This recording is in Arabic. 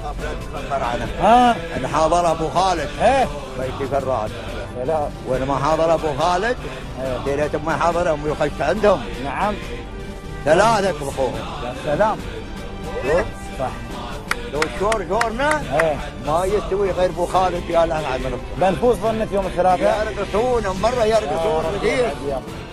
تتخبر عنه. ها ان حاضر ابو خالد ايه بيتي فراد، سلام. وين ما حاضر ابو خالد ايه ليلة ما حاضرهم ويخش عندهم نعم. ثلاثة طبخوهم. يا سلام. شوف صح. لو الشور شورنا ايه ما يستوي غير ابو خالد يا الان على المنصة. بنفوز ظنك يوم الثلاثاء. يرقصون مرة يرقصون يا رب كثير. يا رب.